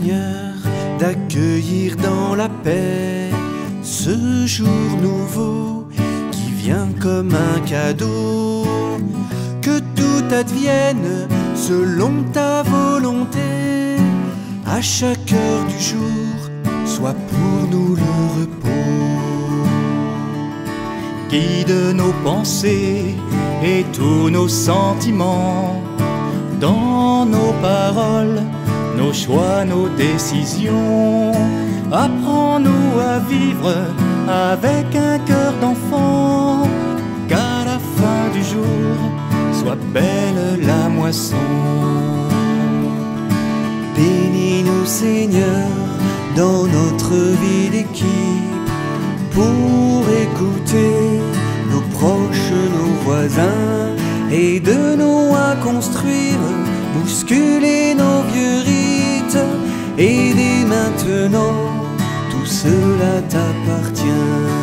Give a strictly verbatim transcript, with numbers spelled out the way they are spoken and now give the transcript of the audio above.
Seigneur, d'accueillir dans la paix ce jour nouveau qui vient comme un cadeau. Que tout advienne selon ta volonté, à chaque heure du jour, soit pour nous le repos. Guide nos pensées et tous nos sentiments, dans nos paroles, nos choix, nos décisions. Apprends-nous à vivre avec un cœur d'enfant, qu'à la fin du jour soit belle la moisson. Bénis-nous Seigneur dans notre vie d'équipe, pour écouter nos proches, nos voisins, aide-nous à construire, bousculer nos vieux rites, et dès maintenant tout cela t'appartient.